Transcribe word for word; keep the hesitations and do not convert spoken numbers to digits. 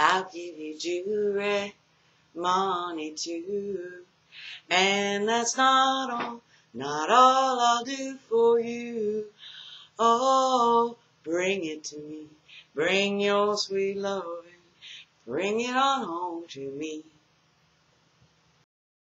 I'll give you jewelry, money too. And that's not all, not all I'll do for you. Oh, bring it to me, bring your sweet loving, bring it on home to me.